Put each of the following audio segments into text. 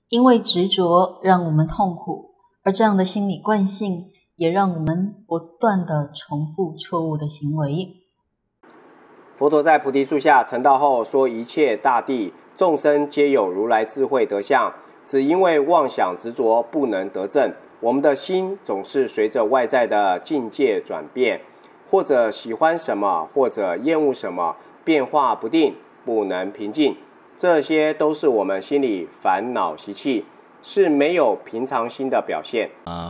因为执着让我们痛苦，而这样的心理惯性也让我们不断地重复错误的行为。 佛陀在菩提树下成道后说，一切大地众生皆有如来智慧德相，只因为妄想执着不能得正。我们的心总是随着外在的境界转变，或者喜欢什么，或者厌恶什么，变化不定，不能平静。这些都是我们心里烦恼习气，是没有平常心的表现。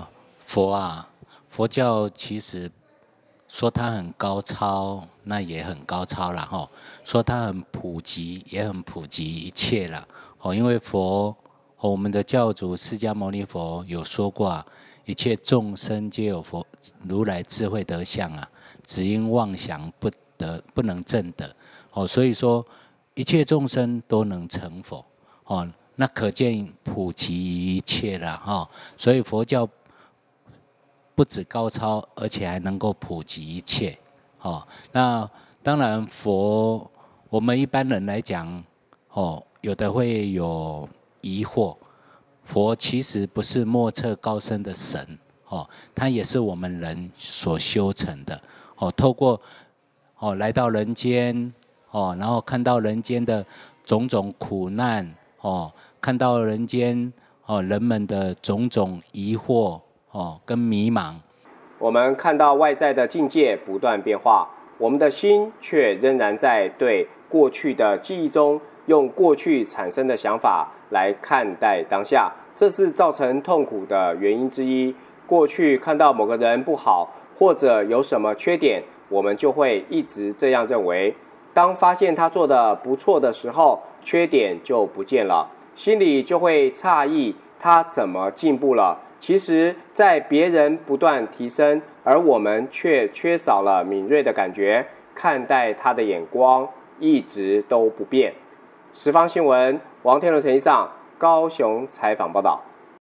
佛教其实说它很高超，那也很高超啦吼；说它很普及，也很普及一切啦吼。因为我们的教主释迦牟尼佛有说过啊，一切众生皆有如来智慧德相啊，只因妄想不能证得。所以说一切众生都能成佛。那可见普及一切了哈。所以佛教不止高超，而且还能够普及一切。那当然我们一般人来讲，有的会有疑惑，佛其实不是莫测高深的神，他也是我们人所修成的，透过来到人间，然后看到人间的种种苦难，看到人间人们的种种疑惑跟迷茫。 我们看到外在的境界不断变化，我们的心却仍然在对过去的记忆中，用过去产生的想法来看待当下，这是造成痛苦的原因之一。过去看到某个人不好，或者有什么缺点，我们就会一直这样认为。当发现他做得不错的时候，缺点就不见了，心里就会诧异他怎么进步了。其实在别人不断提升，而我们却缺少了敏锐的感觉，看待他的眼光一直都不变。十方新闻王天龙、陈医上高雄采访报道。